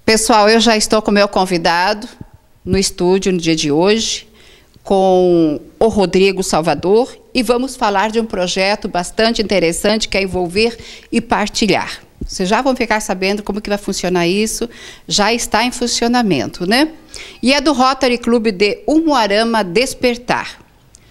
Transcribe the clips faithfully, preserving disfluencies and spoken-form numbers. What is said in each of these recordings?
Pessoal, eu já estou com o meu convidado no estúdio no dia de hoje, com o Rodrigo Salvador, e vamos falar de um projeto bastante interessante que é envolver e partilhar. Vocês já vão ficar sabendo como que vai funcionar isso, já está em funcionamento, né? E é do Rotary Clube de Umuarama Despertar.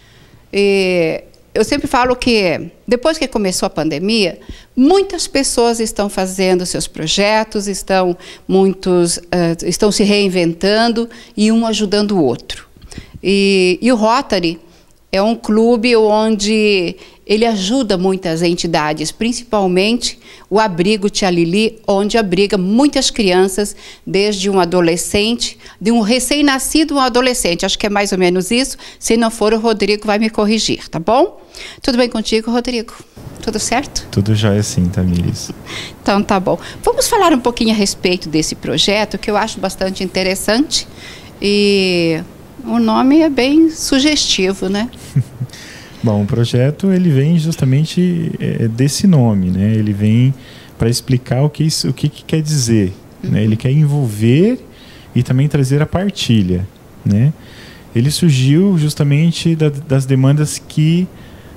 E eu sempre falo que, depois que começou a pandemia, muitas pessoas estão fazendo seus projetos, estão, muitos, uh, estão se reinventando e um ajudando o outro. E, e o Rotary é um clube onde ele ajuda muitas entidades, principalmente o Abrigo Tia Lili, onde abriga muitas crianças, desde um adolescente, de um recém-nascido um adolescente. Acho que é mais ou menos isso. Se não for, o Rodrigo vai me corrigir, tá bom? Tudo bem contigo, Rodrigo? Tudo certo? Tudo jóia sim, Tamires. Então tá bom. Vamos falar um pouquinho a respeito desse projeto, que eu acho bastante interessante. E o nome é bem sugestivo, né? Bom, o projeto ele vem justamente é, desse nome, né? Ele vem para explicar o que isso, o que, que quer dizer, uhum. né? Ele quer envolver e também trazer a partilha, né? Ele surgiu justamente da, das demandas que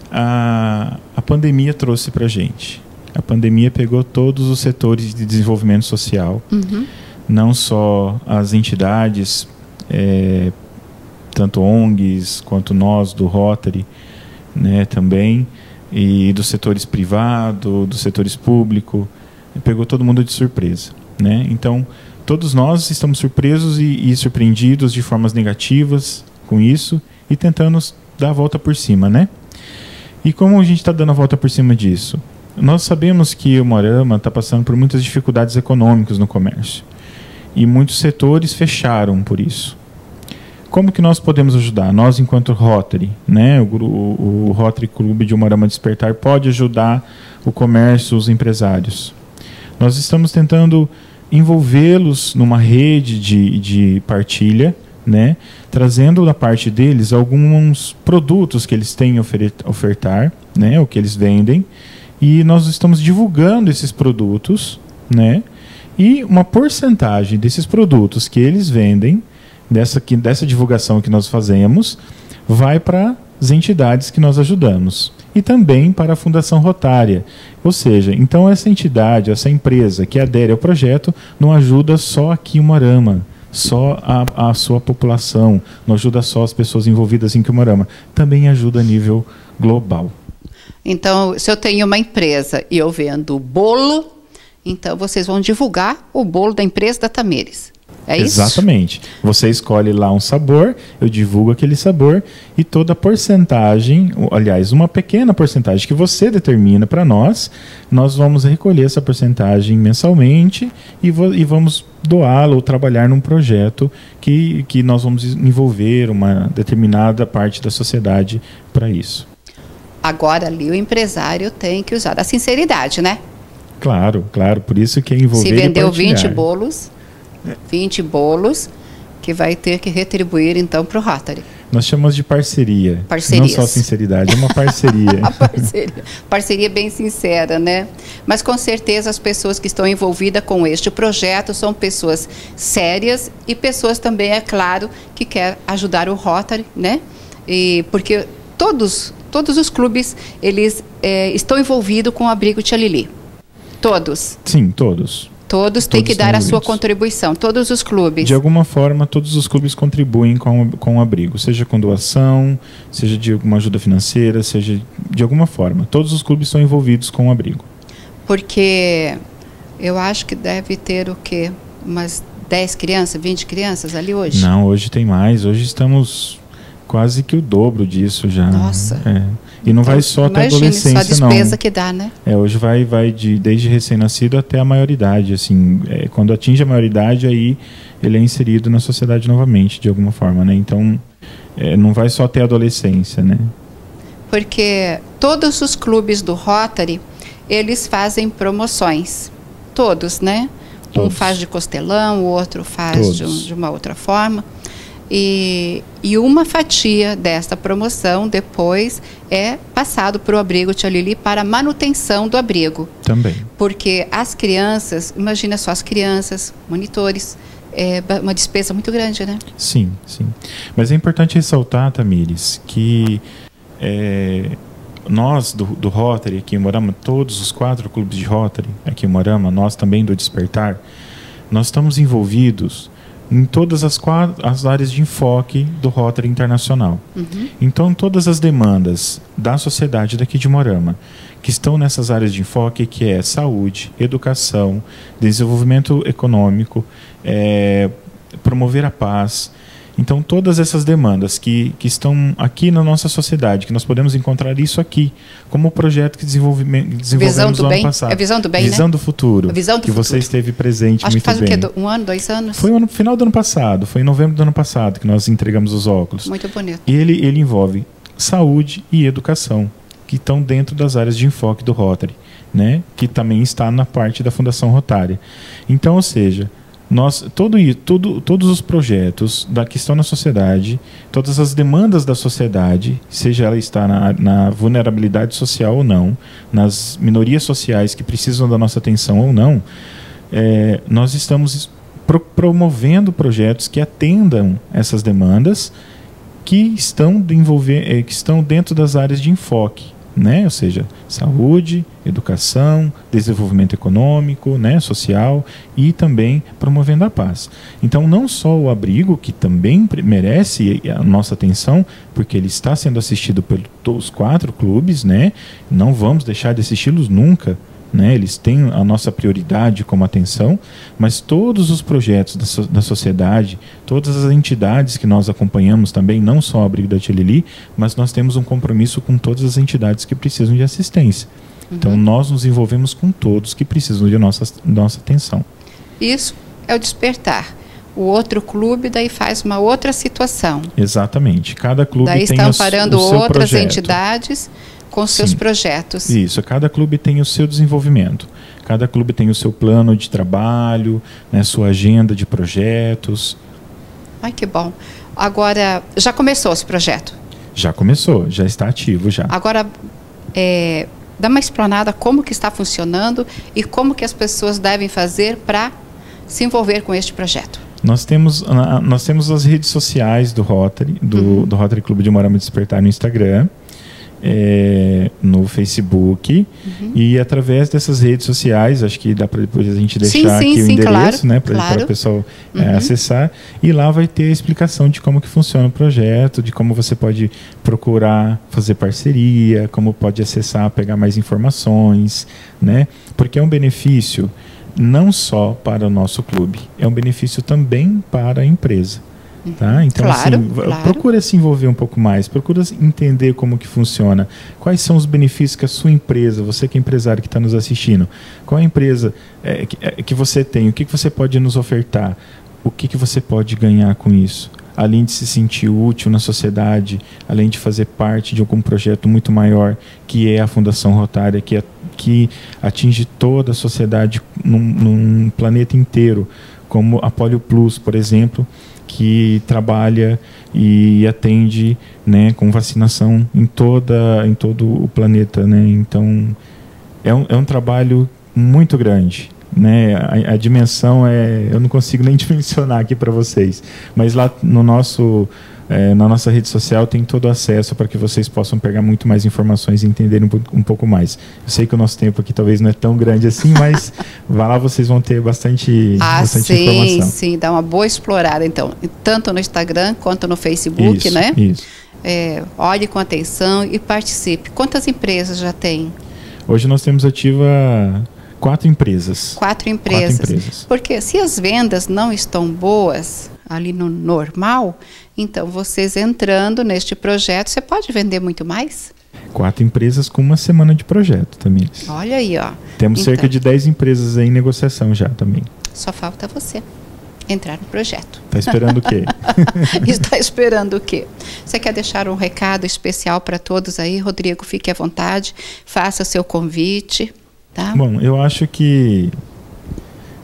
a, a pandemia trouxe para a gente. A pandemia pegou todos os setores de desenvolvimento social, uhum. não só as entidades, é, tanto O N Gs quanto nós do Rotary, né, também, e dos setores privado, dos setores público, pegou todo mundo de surpresa, né? Então, todos nós estamos surpresos e, e surpreendidos de formas negativas com isso e tentando dar a volta por cima, né? E como a gente está dando a volta por cima disso? Nós sabemos que o Umuarama está passando por muitas dificuldades econômicas no comércio e muitos setores fecharam por isso. Como que nós podemos ajudar? Nós, enquanto Rotary, né, o, o, o Rotary Clube de Umuarama Despertar pode ajudar o comércio, os empresários. Nós estamos tentando envolvê-los numa rede de, de partilha, né, trazendo da parte deles alguns produtos que eles têm a ofertar, né, o que eles vendem, e nós estamos divulgando esses produtos, né, e uma porcentagem desses produtos que eles vendem, Dessa, que, dessa divulgação que nós fazemos, vai para as entidades que nós ajudamos. E também para a Fundação Rotária. Ou seja, então essa entidade, essa empresa que adere ao projeto, não ajuda só aqui em Umuarama, só a, a sua população, não ajuda só as pessoas envolvidas em Umuarama, também ajuda a nível global. Então, se eu tenho uma empresa e eu vendo bolo, então vocês vão divulgar o bolo da empresa da Tamires. É isso? Exatamente. Você escolhe lá um sabor, eu divulgo aquele sabor e toda a porcentagem, aliás, uma pequena porcentagem que você determina para nós, nós vamos recolher essa porcentagem mensalmente e, e vamos doá-la ou trabalhar num projeto que, que nós vamos envolver uma determinada parte da sociedade para isso. Agora ali o empresário tem que usar a sinceridade, né? Claro, claro. Por isso que é envolver e partilhar. Se vendeu vinte bolos... vinte bolos que vai ter que retribuir então para o Rotary. Nós chamamos de parceria. Parcerias. Não só sinceridade, é uma parceria. parceria. Parceria bem sincera, né? Mas com certeza as pessoas que estão envolvidas com este projeto são pessoas sérias e pessoas também, é claro, que querem ajudar o Rotary, né? E porque todos, todos os clubes eles é, estão envolvidos com o Abrigo Tia Lili. Todos. Sim, todos. Todos têm que dar a sua contribuição, todos os clubes. De alguma forma, todos os clubes contribuem com, com o abrigo, seja com doação, seja de alguma ajuda financeira, seja de alguma forma. Todos os clubes estão envolvidos com o abrigo. Porque eu acho que deve ter o quê? Umas dez crianças, vinte crianças ali hoje? Não, hoje tem mais. Hoje estamos quase que o dobro disso já. Nossa. É. E não então, vai só até a adolescência, só a despesa não. que dá, né? É, hoje vai, vai de, desde recém-nascido até a maioridade. Assim, é, quando atinge a maioridade, aí ele é inserido na sociedade novamente, de alguma forma, né? Então, é, não vai só até a adolescência, né? Porque todos os clubes do Rotary, eles fazem promoções. Todos, né? Todos. Um faz de costelão, o outro faz de, um, de uma outra forma. E, e uma fatia desta promoção depois é passado para o abrigo Tia Lili para manutenção do abrigo. Também. Porque as crianças, imagina só as crianças, monitores, é uma despesa muito grande, né? Sim, sim. Mas é importante ressaltar, Tamires, que é, nós do, do Rotary aqui em Umuarama, todos os quatro clubes de Rotary aqui em Umuarama, nós também do Despertar, nós estamos envolvidos em todas as, quatro, as áreas de enfoque do Rotary Internacional. Uhum. Então, todas as demandas da sociedade daqui de Umuarama, que estão nessas áreas de enfoque, que é saúde, educação, desenvolvimento econômico, é, promover a paz. Então, todas essas demandas que, que estão aqui na nossa sociedade, que nós podemos encontrar isso aqui, como o projeto que desenvolvimento, desenvolvemos no ano passado. É visão do bem, Visão né? do futuro, a visão do que futuro. você esteve presente Acho muito que faz bem. o quê? Um ano, dois anos? Foi no final do ano passado, foi em novembro do ano passado que nós entregamos os óculos. Muito bonito. E ele, ele envolve saúde e educação, que estão dentro das áreas de enfoque do Rotary, né? Que também está na parte da Fundação Rotária. Então, ou seja, nós, todo, todo, todos os projetos da, que estão na sociedade, todas as demandas da sociedade, seja ela estar na, na vulnerabilidade social ou não, nas minorias sociais que precisam da nossa atenção ou não, é, nós estamos pro, promovendo projetos que atendam essas demandas que estão, de envolver, que estão dentro das áreas de enfoque. Né? Ou seja, saúde, educação, desenvolvimento econômico, né? Social e também promovendo a paz. Então, não só o abrigo, que também merece a nossa atenção, porque ele está sendo assistido pelos quatro clubes, né? Não vamos deixar de assisti-los nunca, né? Eles têm a nossa prioridade como atenção, mas todos os projetos da, so da sociedade, todas as entidades que nós acompanhamos também, não só o abrigo da Tia Lili, mas nós temos um compromisso com todas as entidades que precisam de assistência. Uhum. Então, nós nos envolvemos com todos que precisam de nossa, nossa atenção. Isso é o Despertar. O outro clube daí faz uma outra situação. Exatamente. Cada clube daí tem estão o, parando o seu outras projeto. entidades com seus Sim. projetos. Isso, cada clube tem o seu desenvolvimento. Cada clube tem o seu plano de trabalho, né, sua agenda de projetos. Ai, que bom. Agora, já começou esse projeto? Já começou, já está ativo já. Agora, é, dá uma explanada como que está funcionando e como que as pessoas devem fazer para se envolver com este projeto. Nós temos, nós temos as redes sociais do Rotary, do, uhum. do Rotary Clube de Umuarama Despertar no Instagram. É, no Facebook uhum. e através dessas redes sociais, acho que dá para depois a gente deixar sim, sim, sim, aqui o endereço, claro, né, para claro. o pessoal uhum. é, acessar, e lá vai ter a explicação de como que funciona o projeto, de como você pode procurar fazer parceria, como pode acessar, pegar mais informações, né, porque é um benefício não só para o nosso clube, é um benefício também para a empresa. Tá? Então, claro, assim, claro. procura se envolver um pouco mais, procura entender como que funciona, quais são os benefícios que a sua empresa, você que é empresário que está nos assistindo, qual é a empresa é, que, é, que você tem, o que, que você pode nos ofertar, o que, que você pode ganhar com isso, além de se sentir útil na sociedade, além de fazer parte de algum projeto muito maior, que é a Fundação Rotária, que, é, que atinge toda a sociedade num, num planeta inteiro, como a Polio Plus, por exemplo, que trabalha e atende, né, com vacinação em, toda, em todo o planeta, né? Então, é um, é um trabalho muito grande, né? A, a dimensão é... Eu não consigo nem dimensionar aqui para vocês, mas lá no nosso... É, na nossa rede social tem todo o acesso para que vocês possam pegar muito mais informações e entenderem um, um pouco mais. Eu sei que o nosso tempo aqui talvez não é tão grande assim, mas vá lá, vocês vão ter bastante, ah, bastante sim, informação. Sim, dá uma boa explorada, então, tanto no Instagram quanto no Facebook, isso, né? Isso. É, olhe com atenção e participe. Quantas empresas já tem? Hoje nós temos ativa quatro empresas. Quatro empresas. Quatro empresas. Porque se as vendas não estão boas ali no normal, então vocês entrando neste projeto, você pode vender muito mais? Quatro empresas com uma semana de projeto também. Olha aí, ó. Temos então, cerca de dez empresas em negociação já também. Só falta você entrar no projeto. Está esperando o quê? Está esperando o quê? Você quer deixar um recado especial para todos aí? Rodrigo, fique à vontade, faça seu convite. Tá? Bom, eu acho que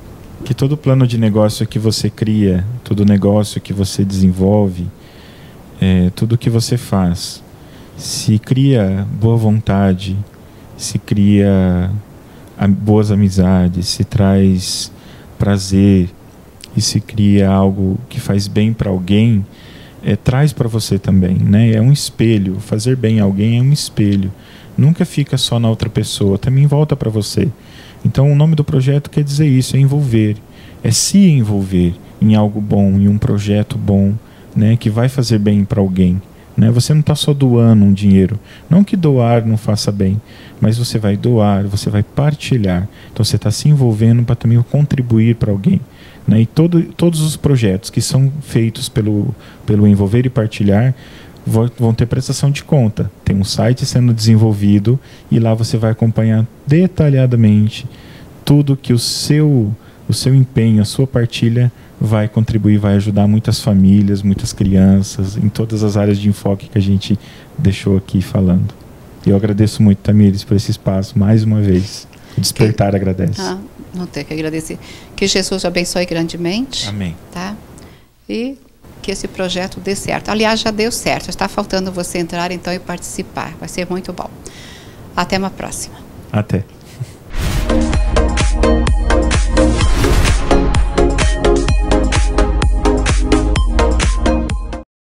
que todo plano de negócio que você cria, todo negócio que você desenvolve, é, tudo que você faz, se cria boa vontade, se cria a, boas amizades, se traz prazer e se cria algo que faz bem para alguém, é, traz para você também, né? É um espelho. Fazer bem a alguém é um espelho. Nunca fica só na outra pessoa, também volta para você. Então o nome do projeto quer dizer isso, é envolver, é se envolver em algo bom, em um projeto bom, né, que vai fazer bem para alguém. Né? Você não está só doando um dinheiro, não que doar não faça bem, mas você vai doar, você vai partilhar, então você está se envolvendo para também contribuir para alguém. Né? E todo, todos os projetos que são feitos pelo, pelo envolver e partilhar vão ter prestação de conta. Tem um site sendo desenvolvido e lá você vai acompanhar detalhadamente tudo que o seu, o seu empenho, a sua partilha vai contribuir, vai ajudar muitas famílias, muitas crianças, em todas as áreas de enfoque que a gente deixou aqui falando. E eu agradeço muito, Tamires, por esse espaço, mais uma vez. O Despertar que, agradece. Ah, não tenho que agradecer. Que Jesus abençoe grandemente. Amém. Tá? E que esse projeto dê certo. Aliás, já deu certo. Está faltando você entrar então e participar. Vai ser muito bom. Até uma próxima. Até.